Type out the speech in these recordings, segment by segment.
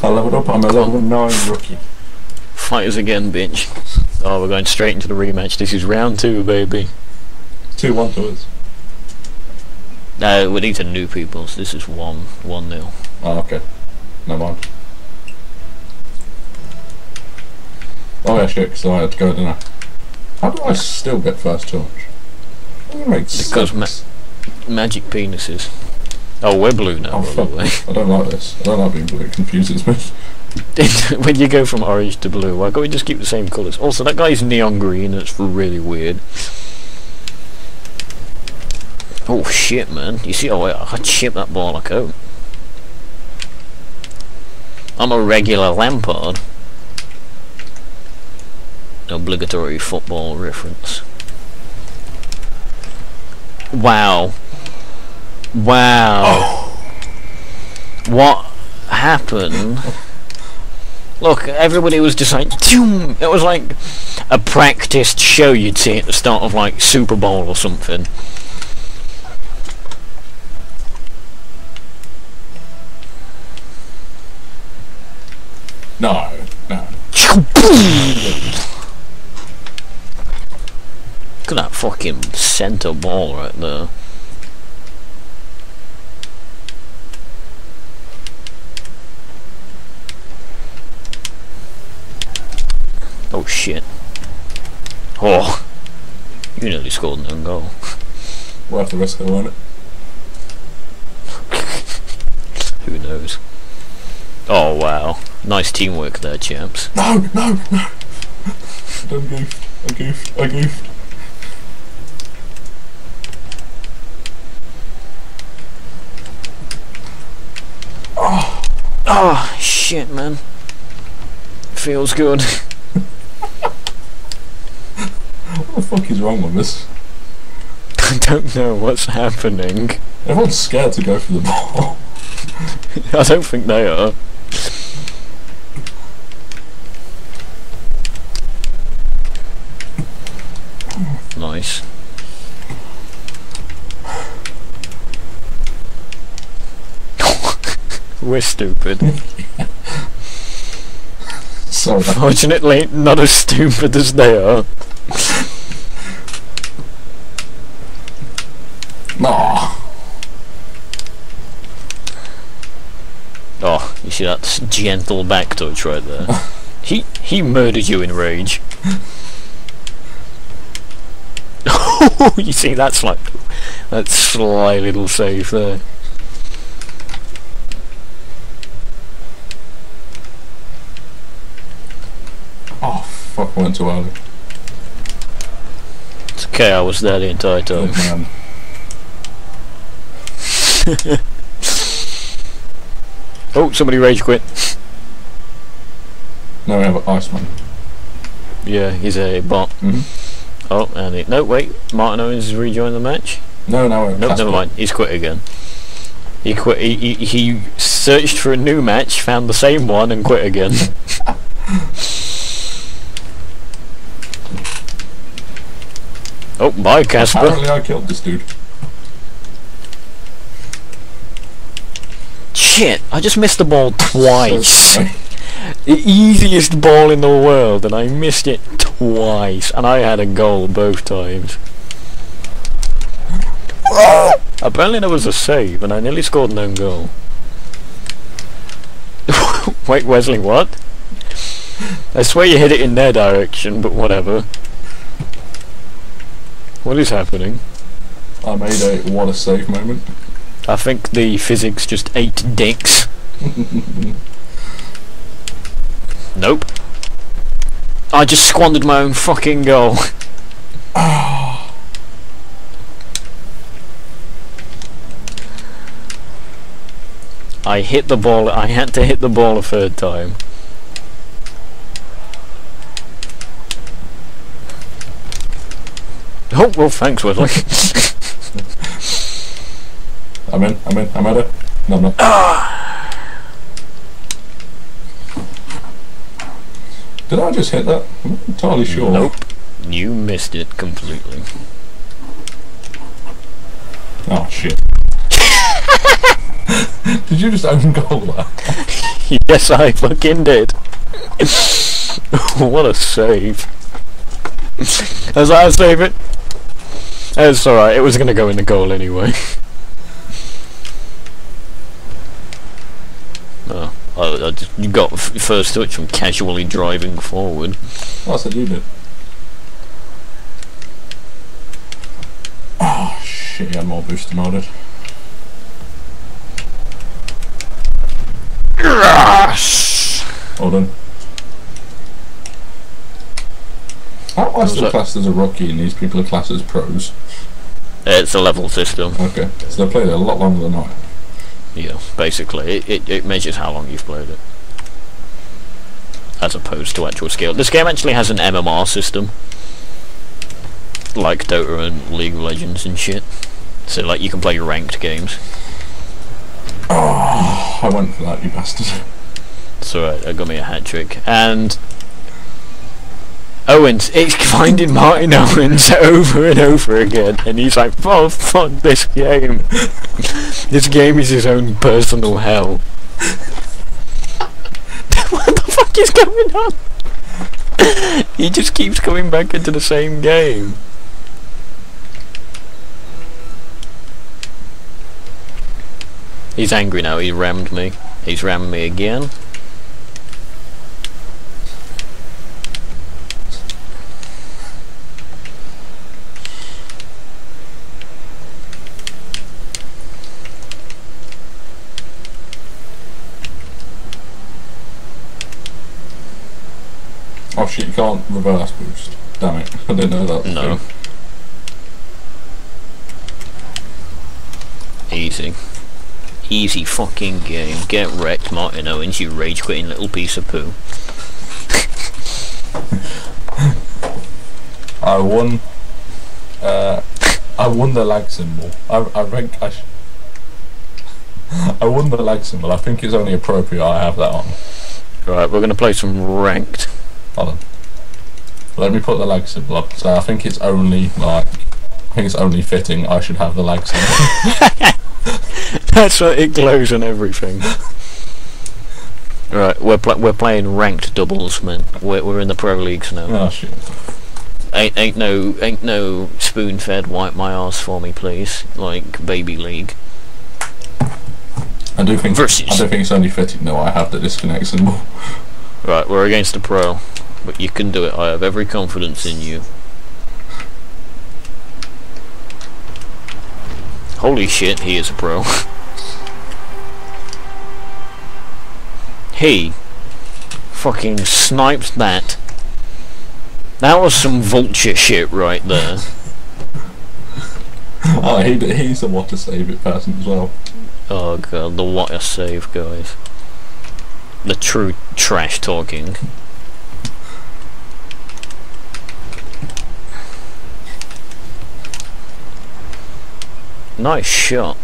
I leveled up, I'm a level 9 rookie. Fight us again, bitch. Oh, we're going straight into the rematch. This is round 2, baby. 2-1 to us. No, we need to new people, so this is 1-0. Oh, okay. Never mind. Oh yeah, shit, because I had to go, didn't I? How do I still get first touch? That makes Because sense. magic penises. Oh, we're blue now, Oh, by the fuck. way. I don't like this. I don't like being blue. It confuses me. When you go from orange to blue, why can't we just keep the same colours? Also, that guy's neon green, and it's really weird. Oh shit, man. You see, oh, I chip that ball like out. I'm a regular Lampard. Obligatory football reference. Wow. Wow. Oh. What happened? Look, everybody was just like, Doom! It was like a practiced show you'd see at the start of like Super Bowl or something. No, no. Look at that fucking centre ball right there. Oh shit. Oh. You nearly scored an own goal. Worth the risk, though, won't it? Who knows? Oh wow. Nice teamwork there, champs. No, no, no! I done goofed. I goofed. I goofed. Oh. Oh shit, man. Feels good. What the fuck is wrong with this? I don't know what's happening. Everyone's scared to go for the ball. I don't think they are. Nice. We're stupid. Sorry. Fortunately, not as stupid as they are. Nah. Oh, you see that gentle back touch right there? He murdered you in rage. You see that sly little save there. Oh fuck! I went too early. It's okay, I was there the entire time. Good man. Oh, somebody rage quit. No, we have an Iceman. Yeah, he's a bot. Oh, and no, wait, Martin Owens has rejoined the match. No, no, we have Nope, Casper. never mind. He's quit again. He quit. He searched for a new match, found the same one, and quit again. Oh, bye, Casper. Apparently, I killed this dude. Shit! I just missed the ball twice. So sorry. The easiest ball in the world, and I missed it twice, and I had a goal both times. Apparently there was a save, and I nearly scored an own goal. Wait, Wesley, what? I swear you hit it in their direction, but whatever. What is happening? I made a what a save moment. I think the physics just ate dicks. Nope. I just squandered my own fucking goal. I hit the ball. I had to hit the ball a third time. Oh, well, thanks, Wesley. I'm in, I'm at it. No, I'm not. Did I just hit that? I'm not entirely sure. Nope. You missed it completely. Oh shit. Did you just own goal that? Yes, I fucking did. What a save. As I save it. It's alright, it was gonna go in the goal anyway. Oh, you got first touch from casually driving forward. Oh, I said you did. Oh shit, he had more booster modded. Yes! Hold on. How am I still classed as a rookie and these people are classed as pros? It's a level system. Okay, so they played it a lot longer than I have. Yeah, basically. It measures how long you've played it. As opposed to actual skill. This game actually has an MMR system. Like Dota and League of Legends and shit. So like you can play ranked games. Oh, I went for that, you bastard. It's alright, I got me a hat trick. And Owens, it's finding Martin Owens over and over again, and he's like, oh fuck this game. This game is his own personal hell. What the fuck is going on? He just keeps coming back into the same game. He's angry now, he rammed me. He's rammed me again. Oh shit, you can't reverse boost. Damn it, I didn't know that. No. Easy. Easy fucking game. Get wrecked, Martin Owens, you rage quitting little piece of poo. I won the lag symbol. I won the lag symbol. I think it's only appropriate I have that on. Right, we're gonna play some ranked. Hold on. Let me put the lag symbol up. So I think it's only fitting I should have the lag symbol. That's what it glows and everything. Right, we're playing ranked doubles, man. We're in the pro leagues now. Oh shit. Ain't no spoon-fed wipe my arse for me, please. Like baby league. I do think it's only fitting that I have the disconnect symbol. Right, we're against a pro, but you can do it. I have every confidence in you. Holy shit, he is a pro. He fucking sniped that. That was some vulture shit right there. Oh, he's a what to save it person as well. Oh god, the what a save, guys. The true trash talking. Nice shot.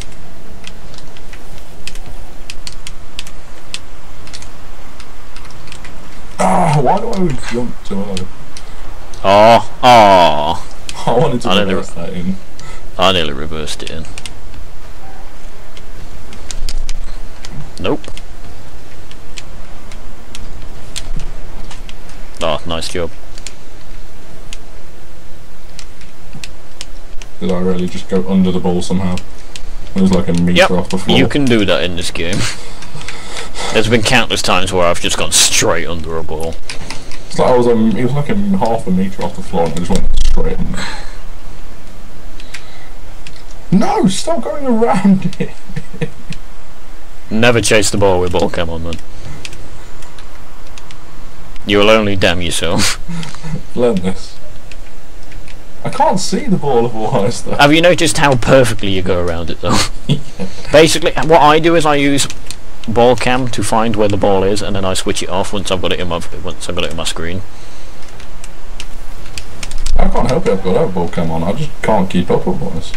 Ah, why do I always jump too early? Oh. I wanted to reverse that in. I nearly reversed it in. Nope. Oh, nice job. Did I really just go under the ball somehow? It was like a metre off the floor. You can do that in this game. There's been countless times where I've just gone straight under a ball. It's like it was like half a metre off the floor and I just went straight under. No, stop going around it. Never chase the ball with ball cam on, man. You will only damn yourself. Learn this. I can't see the ball otherwise though. Have you noticed how perfectly you go around it though? Yeah. Basically, what I do is I use ball cam to find where the ball is, and then I switch it off once I've got it in my screen. I can't help it. I've got that ball cam on. I just can't keep up otherwise.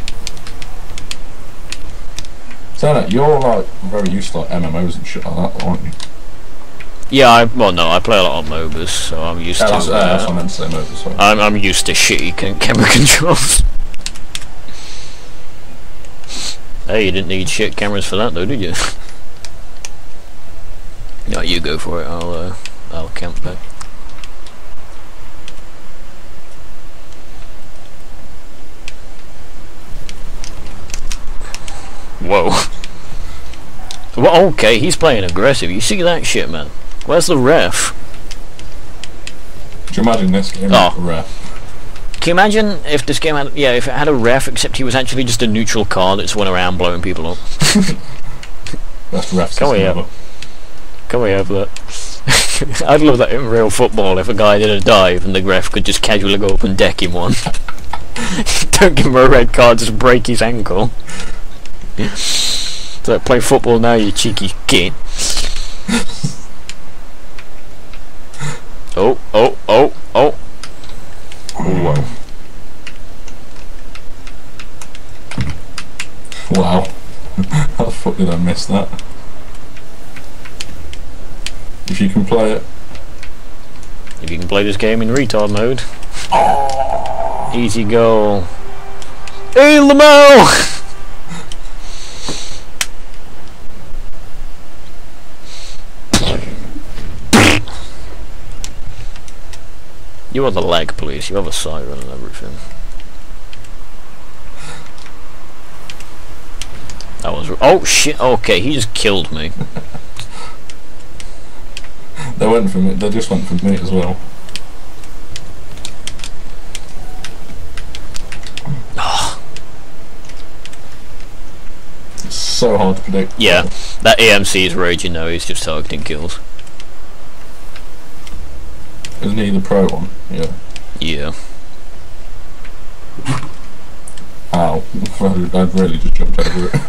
So that you're like very used to like MMOs and shit like that, aren't you? Yeah, well, no, I play a lot on MOBAs, so I'm used to. That's what I meant to say, MOBAs. Sorry. I'm used to shitty camera controls. Hey, you didn't need shit cameras for that, though, did you? No, you go for it. I'll camp back. Whoa. Well, okay, he's playing aggressive. You see that shit, man? Where's the ref? Could you imagine this game with a ref? Can you imagine if this game had, if it had a ref, except he was actually just a neutral car that just went around blowing people up? Best refs Can we have that? I'd love that in real football, if a guy did a dive and the ref could just casually go up and deck him one. Don't give him a red card, just break his ankle. So play football now, you cheeky kid. Oh. Whoa. Wow. How the fuck did I miss that? If you can play it. If you can play this game in retard mode. Oh. Easy goal. Hey, Lamau! You are the leg police, you have a siren and everything. That was... Oh shit, okay, he just killed me. They went for me, they just went for me as well. It's so hard to predict. Yeah, that AMC is raging now, he's just targeting kills. Isn't he the pro one? Yeah. Yeah. Ow. I've really just jumped over it.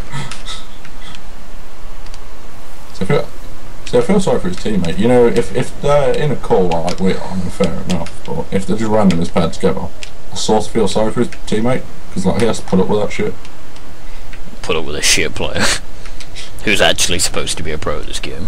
So I feel sorry for his teammate. You know, if they're in a call like we are, fair enough. But if they're just randomly paired together, I sort of feel sorry for his teammate. Because like, he has to put up with that shit. Put up with a shit player. Who's actually supposed to be a pro at this game.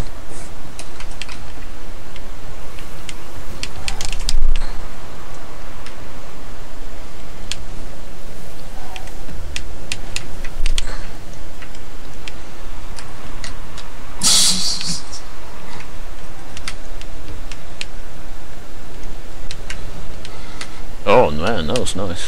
Oh man, that was nice.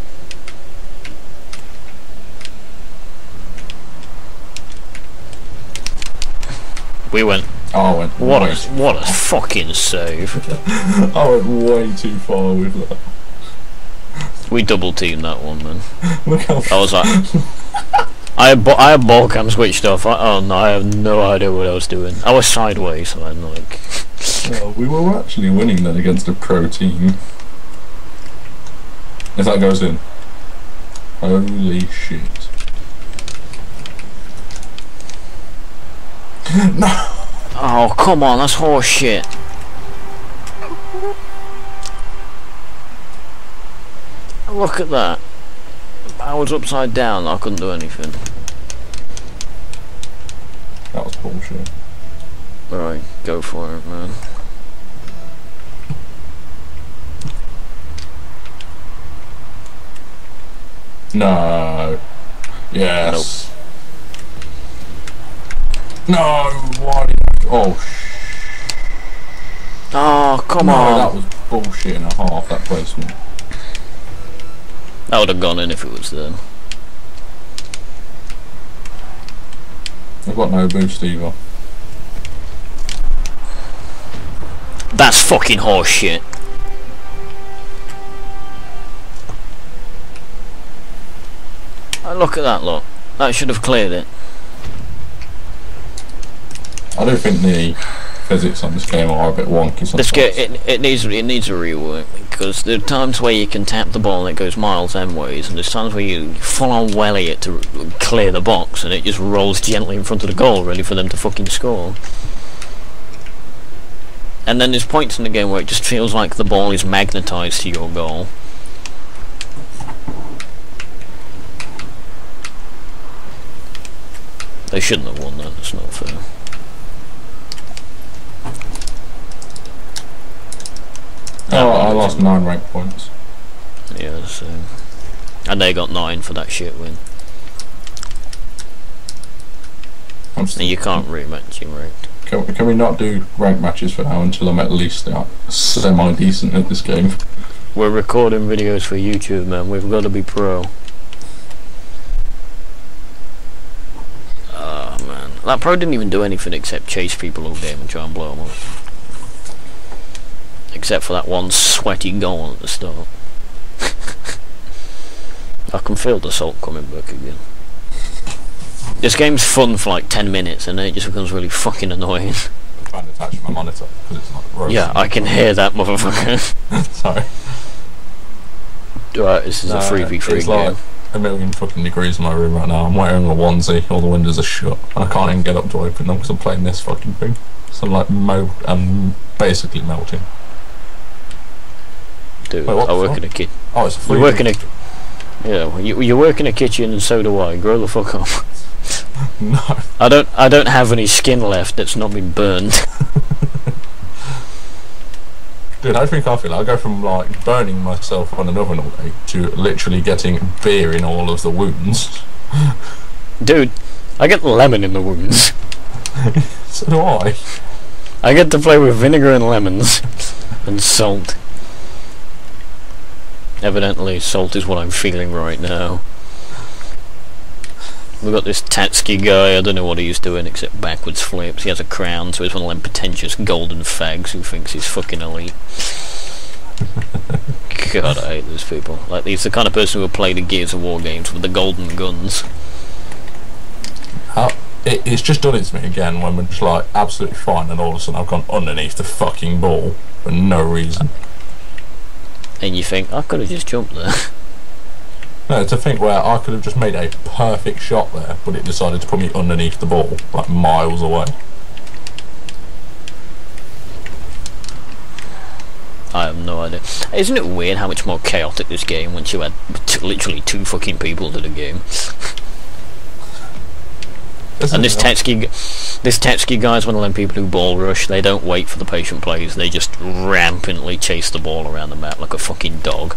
We went. Oh, I went. What a fucking save! I went way too far with that. We double teamed that one, man. Look how. I was like, I had ball cam switched off. Oh no, I have no idea what I was doing. I was sideways, so I'm like. Well, we were actually winning then against a pro team. If that goes in. Holy shit. No! Oh, come on, that's horse shit. Look at that. I was upside down, I couldn't do anything. That was bullshit. Alright, go for it, man. No. Yes. Nope. No. Why did you... Oh. Oh, come no, on. That was bullshit and a half. That placement. That would have gone in if it was then. I've got no boost either. That's fucking horse shit. Look at that, look. That should have cleared it. I do think the physics on this game are a bit wonky sometimes. This game, it needs a rework, because there are times where you can tap the ball and it goes miles and ways, and there's times where you full on welly it to clear the box and it just rolls gently in front of the goal, ready for them to fucking score. And then there's points in the game where it just feels like the ball is magnetised to your goal. They shouldn't have won that, that's not fair. Oh, I lost 9 rank points. Yeah, so... And they got 9 for that shit win. I I'm still. You can't rematch him, right? Can we not do ranked matches for now until I'm at least semi-decent at this game? We're recording videos for YouTube, man. We've got to be pro. Oh, man. That pro didn't even do anything except chase people all game and try and blow them up. Except for that one sweaty goal at the start. I can feel the salt coming back again. This game's fun for like 10 minutes and then it just becomes really fucking annoying. I'm trying to attach my monitor because it's not rotating. Yeah, I can hear that motherfucker. Sorry. Right, this is a 3v3 it's game. Like a million fucking degrees in my room right now. I'm wearing a onesie, all the windows are shut, and I can't even get up to open them because I'm playing this fucking thing. So I'm basically melting. Dude, wait, I work in a kitchen. Oh, it's a free. You work in a... Yeah, well, you work in a kitchen and so do I. Grow the fuck up. No. I don't have any skin left that's not been burned. Dude, I think I feel I go from like burning myself on an oven all day to literally getting beer in all of the wounds. Dude, I get lemon in the wounds. So do I. I get to play with vinegar and lemons and salt. Evidently, salt is what I'm feeling right now. We've got this Tatsuki guy, I don't know what he's doing except backwards flips. He has a crown, so he's one of them pretentious golden fags who thinks he's fucking elite. God, I hate those people. Like, he's the kind of person who would play the Gears of War games with the golden guns. It's just done it to me again when we're just like absolutely fine and all of a sudden I've gone underneath the fucking ball for no reason. And you think, I could have just jumped there. No, to think where I could have just made a perfect shot there, but it decided to put me underneath the ball, like miles away. I have no idea. Isn't it weird how much more chaotic this game once you had literally 2 fucking people to the game? And this Tetsuki guy is one of them people who ball rush. They don't wait for the patient plays. They just rampantly chase the ball around the map like a fucking dog.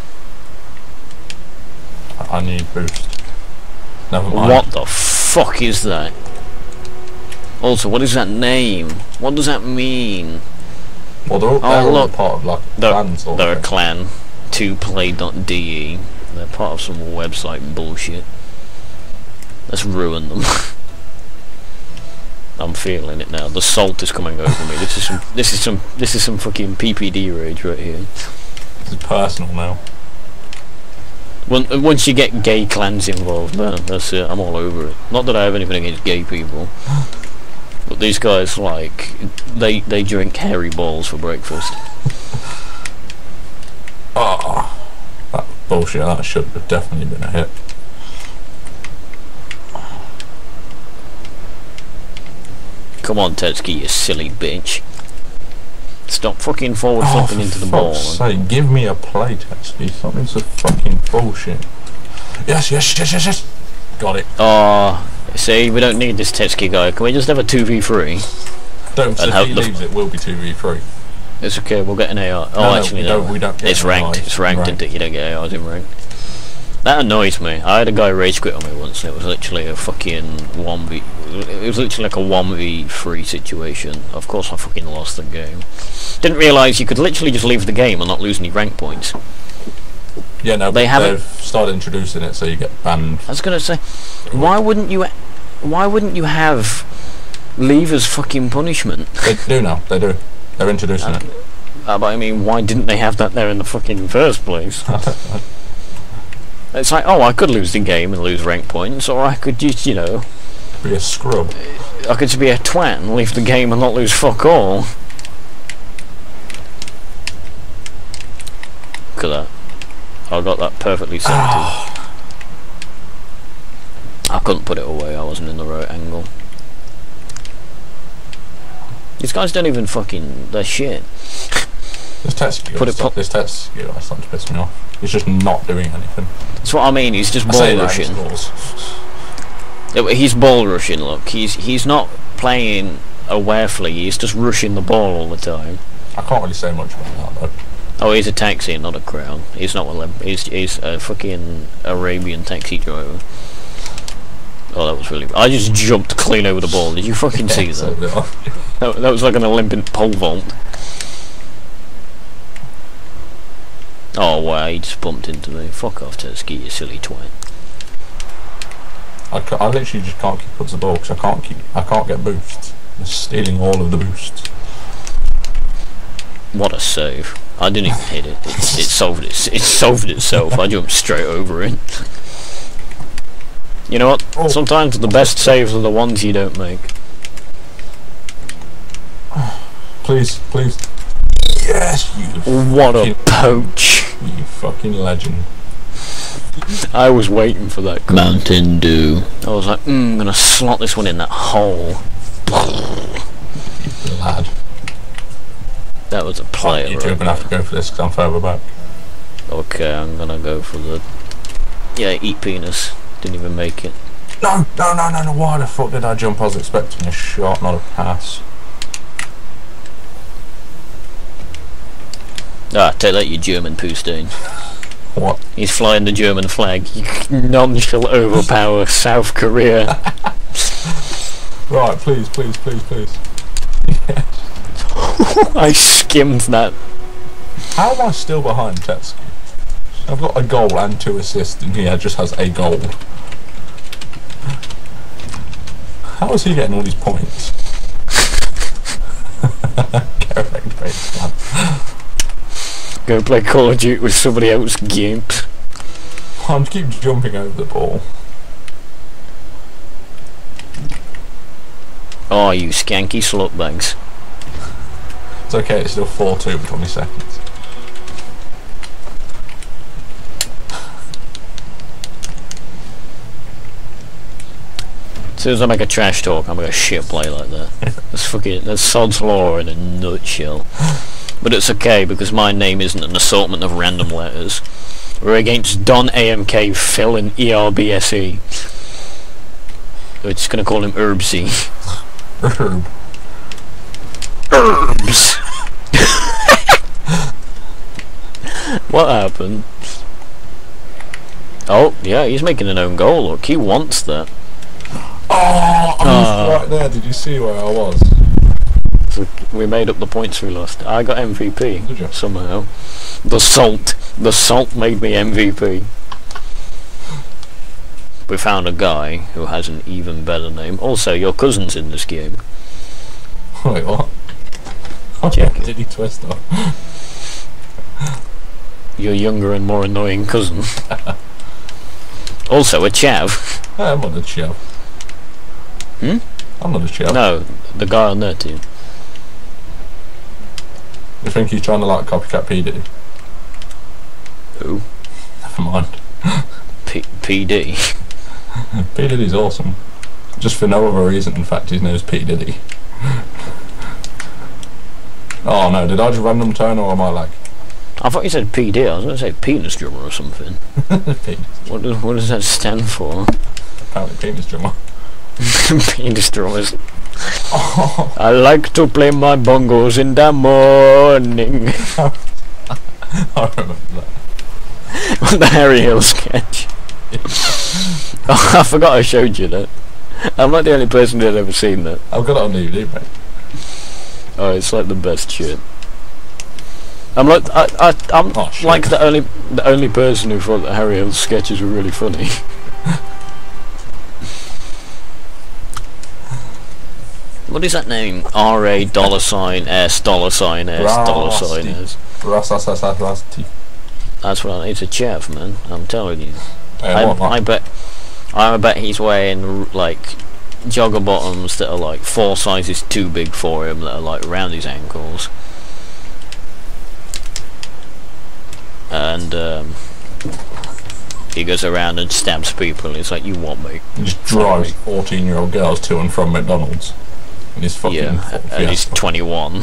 I need boost. Never mind. What the fuck is that? Also, what is that name? What does that mean? Well, they're all part of like clans or they're a clan. 2play.de. They're part of some website bullshit. Let's ruin them. I'm feeling it now. The salt is coming over me. This is some fucking PPD rage right here. This is personal now. Once you get gay clans involved, man, that's it. I'm all over it. Not that I have anything against gay people, but these guys, like, they drink hairy balls for breakfast. Oh, that bullshit. That should have definitely been a hit. Come on, Tetsuki, you silly bitch. Stop fucking forward flipping into the ball. For fuck's sake, give me a play, Tetsuki. Something's a fucking bullshit. Yes. Got it. Oh, see, we don't need this Tetsuki guy. Can we just have a 2v3? Don't, if he leaves it will be 2v3. It's okay, we'll get an AR. Oh, no, actually, we don't get it's ranked. It's ranked, and you don't get ARs in ranked. That annoys me. I had a guy rage quit on me once, and it was literally a fucking 1v... It was literally like a 1v3 situation. Of course I fucking lost the game. Didn't realise you could literally just leave the game and not lose any rank points. Yeah, no, they've started introducing it so you get banned. I was gonna say, why wouldn't you have leave as fucking punishment? They do now, they do. They're introducing it. But I mean, why didn't they have that there in the fucking first place? It's like, oh, I could lose the game and lose rank points, or I could just, you know... Be a scrub. I could just be a twat and leave the game and not lose fuck all. Look at that. I got that perfectly centered. I couldn't put it away, I wasn't in the right angle. These guys don't even fucking... They're shit. This Tetsuki guy's starting to piss me off. He's just not doing anything. That's what I mean, he's just ball rushing. He's ball rushing, look. He's not playing awarefully, he's just rushing the ball all the time. I can't really say much about that though. Oh, he's a taxi, not a crown. He's not one of them. He's a fucking Arabian taxi driver. Oh, that was really... I just jumped clean over the ball. Did you fucking see So that? did I. That was like an Olympic pole vault. Oh, wow, he just bumped into me. Fuck off, Tetsky, you silly twat. I literally just can't keep up to the ball because I can't get boosts. They're stealing all of the boosts. What a save. I didn't even hit it. It solved itself. I jumped straight over it. You know what? Oh. Sometimes the best saves are the ones you don't make. Please, please. Yes, you What a fucking, poach. you fucking legend. I was waiting for that. Mountain Dew. I was like, I'm gonna slot this one in that hole. You lad. That was a player. You're going to have to go for this because I'm further back. Okay, I'm gonna go for the... Yeah, eat penis. Didn't even make it. No, no, no, no, no. Why the fuck did I jump? I was expecting a shot, not a pass. Ah, take that, you German poo stain. What? He's flying the German flag. You none shall overpower South Korea. Right, please, please, please, please. I skimmed that. How am I still behind Tetsky? I've got a goal and 2 assists and he just has a goal. How is he getting all these points? Correct, man. Go play Call of Duty with somebody else, gimp. I keep jumping over the ball. Oh, you skanky slutbags. It's okay, it's still 4-2 with 20 seconds. As soon as I make a trash talk, I'm gonna shit play like that. That's Sod's Law in a nutshell. But it's okay, because my name isn't an assortment of random letters. We're against Don AMK, Phil, and ERBSE. We're just gonna call him Herbsy. Herb. Herbs! What happened? Oh, yeah, he's making an own goal, look. He wants that. Oh, I was right there. Did you see where I was? So we made up the points we lost. I got MVP Did you? somehow. The salt made me MVP. We found a guy who has an even better name. Also, your cousin's in this game. Wait, what? Check it. Did he twist off? Your younger and more annoying cousin. Also, a chav. I'm not a chav. Hmm? I'm not a chav. No, the guy on their team. You think he's trying to like copycat P Diddy? Who? Never mind. PD. P Diddy's awesome. Just for no other reason, in fact, his name's P Diddy. Oh no, did I just random turn or am I like... I thought you said PD. I was going to say penis drummer or something. Penis. What does that stand for? Apparently penis drummer. Penis drummers. Oh. I like to play my bongos in the morning. I remember that. The Harry Hill sketch. Oh, I forgot I showed you that. I'm not the only person who's ever seen that. I've got it on DVD, mate. Oh, it's like the best shit. I'm like I'm Oh, shit. like the only person who thought that Harry Hill's sketches were really funny. What is that name? R-A $S $S $S. Rasasasasasti. That's what it's a chav, man. I'm telling you. Hey, what, I bet he's wearing like jogger bottoms that are like 4 sizes too big for him, that are like around his ankles. And he goes around and stabs people. It's like, you want me? He just drives 14-year-old girls to and from McDonald's. And he's fucking and he's 21.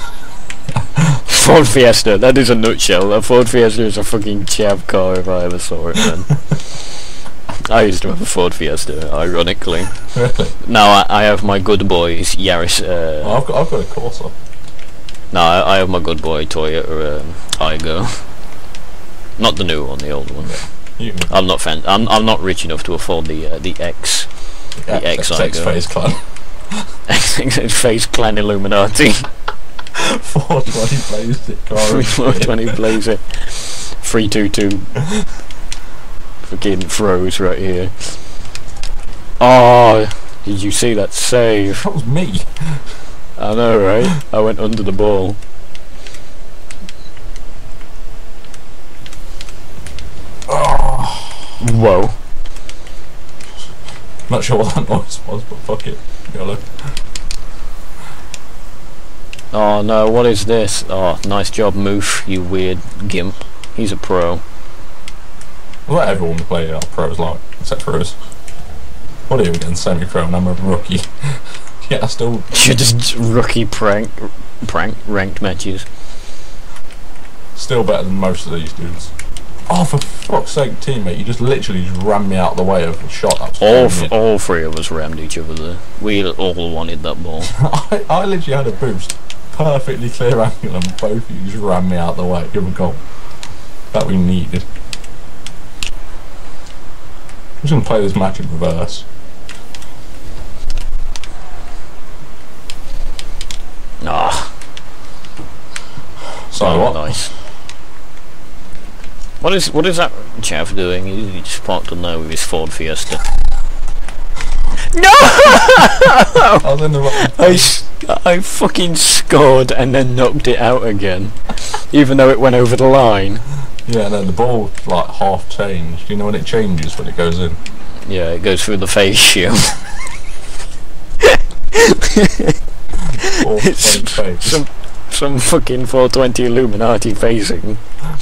Ford Fiesta, that is a nutshell. A Ford Fiesta is a fucking chav car if I ever saw it, man. I used to have a Ford Fiesta, ironically. Really? Now I have my good boys Yaris. Oh, I've got a Corsa. No, I have my good boy Toyota Aygo. Not the new one, the old one. You, I'm not rich enough to afford the X. The XX X-Igo. Phase Clan. XX Phase Clan Illuminati. 420 plays it, Cara. 420 plays it. 322. Fucking throws right here. Oh, did you see that save? That was me. I know, right? I went under the ball. Oh. Whoa. Not sure what that noise was, but fuck it. Yellow. Oh no, what is this? Oh, nice job, Moof, you weird gimp. He's a pro. Let everyone play pros like, except for us. What are you again, semi-pro and I'm a rookie? Yeah, I still... You're just rookie ranked matches. Still better than most of these dudes. Oh, for fuck's sake, teammate, you just literally just rammed me out of the way of a shot. All three of us rammed each other there. We all wanted that ball. I literally had a boost. Perfectly clear angle and both of you just rammed me out of the way. Give a goal. That we needed. I'm just going to play this match in reverse. Ah. So what? Nice. What is that chav doing? He just parked on there with his Ford Fiesta. No! I was in the wrong I fucking scored and then knocked it out again, even though it went over the line. Yeah, no, the ball like half changed. You know when it changes when it goes in? Yeah, it goes through the face shield. Face. Some fucking 420 Illuminati phasing.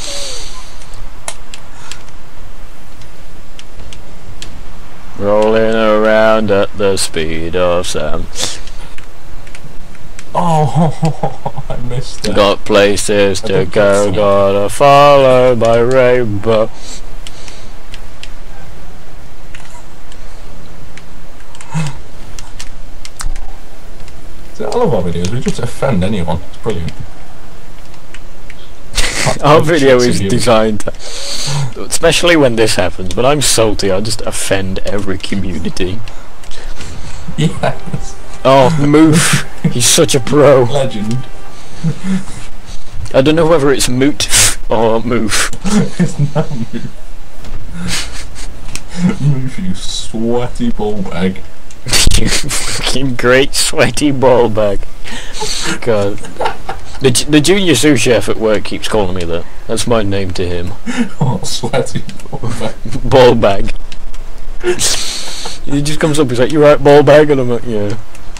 Rolling around at the speed of sound. Oh, I missed it. Got places to go, gotta follow my rainbow. See, I love our videos, we just offend anyone. It's brilliant. Our video is designed, especially when this happens, but I'm salty, I just offend every community. Yes. Oh, Moof, he's such a pro. Legend. I don't know whether it's Moot or Moof. It's not Move. Move, you sweaty ball bag. You fucking great sweaty ball bag. God. The junior sous chef at work keeps calling me that. That's my name to him. Oh, sweaty ball bag. Ball bag. He just comes up, he's like, "You right, ball bag?" And I'm like, "Yeah."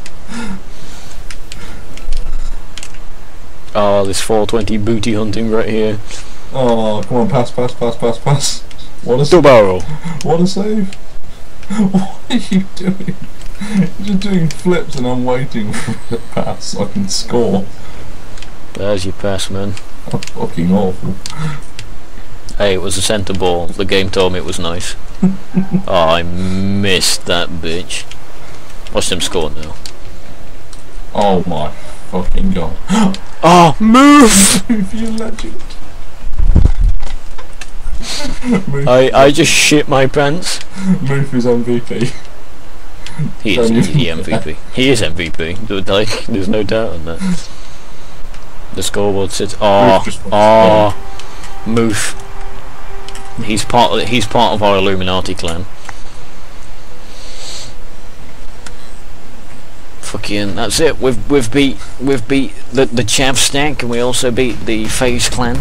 Oh, this 420 booty hunting right here. Oh, come on, pass. What a Double barrel. What a save. What are you doing? You're just doing flips and I'm waiting for the pass so I can score. There's your pass, man. That's fucking awful. Hey, it was a centre ball. The game told me it was nice. Oh, I missed that bitch. Watch them score now. Oh my fucking god. Oh, Move! Move, you legend. Move. I just shit my pants. Move is MVP. He is the MVP. He is MVP. Like, there's no doubt on that. The scoreboard says, "Oh, Moof." He's part of our Illuminati clan. Fucking, that's it. We've beat the Chav stack, and we also beat the FaZe clan.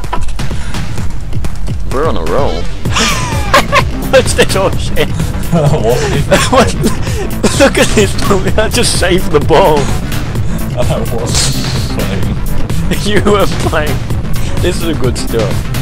We're on a roll. What's this? Oh shit! Look at this! I just saved the ball. I wasn't playing. You were playing. This is a good start.